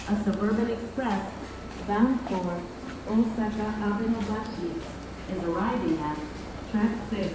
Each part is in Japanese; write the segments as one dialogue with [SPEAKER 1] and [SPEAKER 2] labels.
[SPEAKER 1] A suburban express bound for Osaka Abenobashi is arriving at track 6.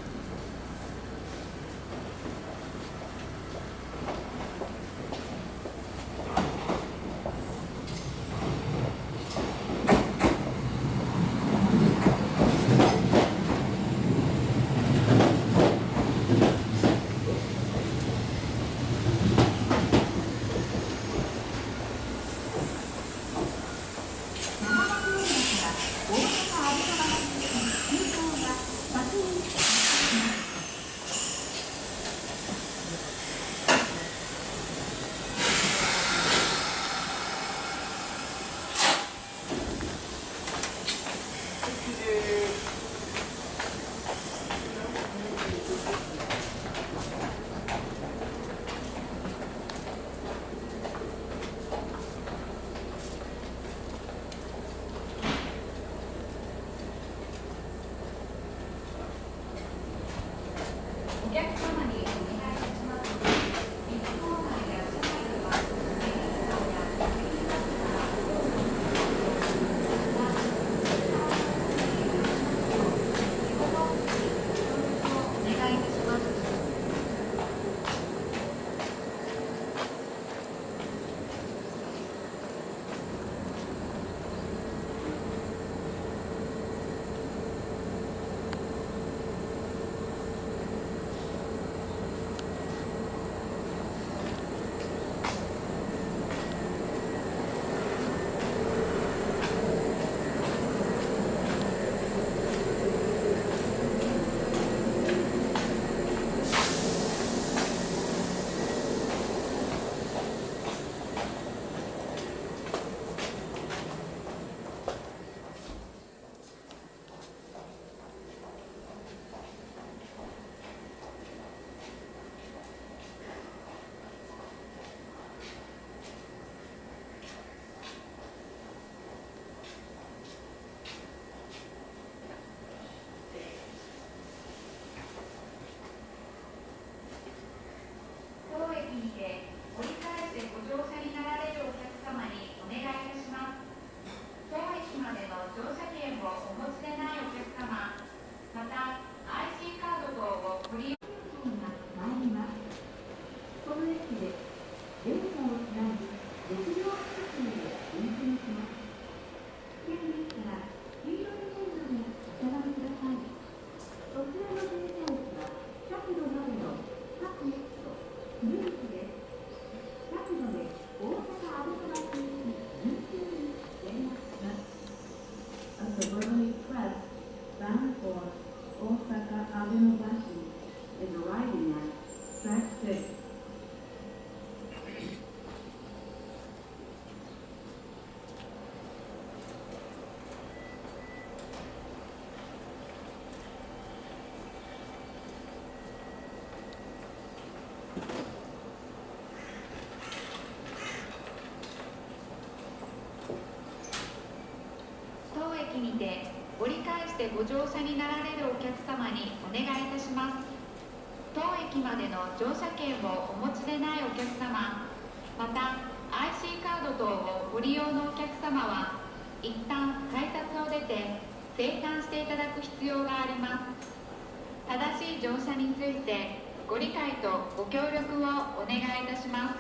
[SPEAKER 2] にて折り返してご乗車になられるお客様にお願いいたします。当駅までの乗車券をお持ちでないお客様、また IC カード等をご利用のお客様は一旦改札を出て精算していただく必要があります。正しい乗車についてご理解とご協力をお願いいたします。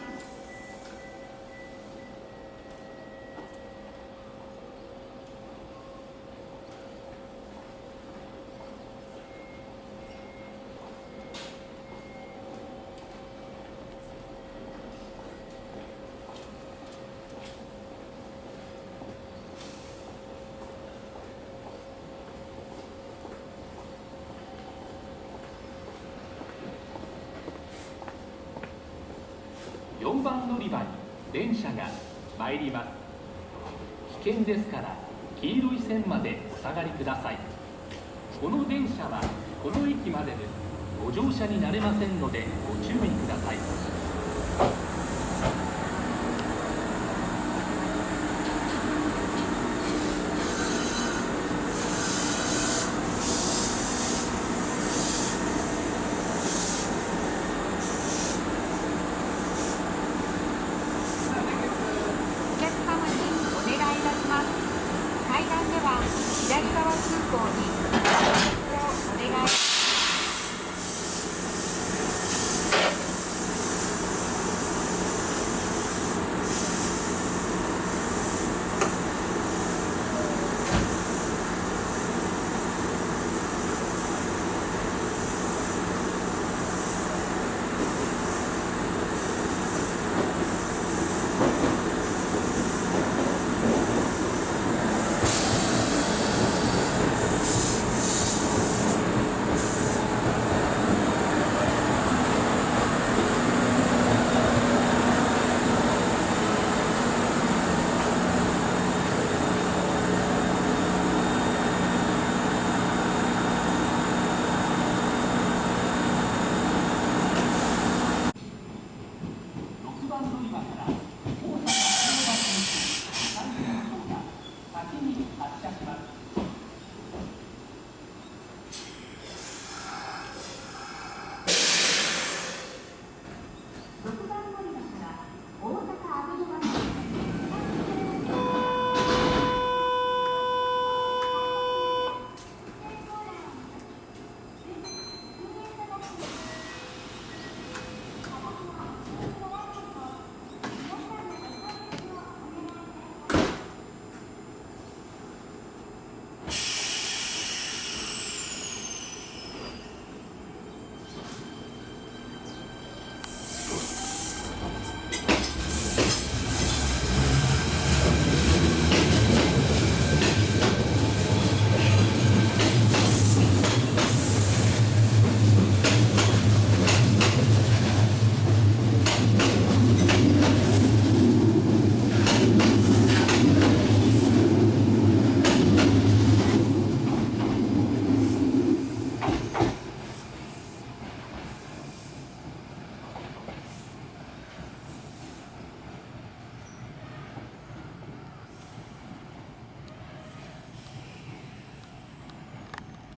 [SPEAKER 3] 4番乗り場に電車が参ります。危険ですから黄色い線までお下がりください。この電車はこの駅までです。ご乗車になれませんのでご注意ください。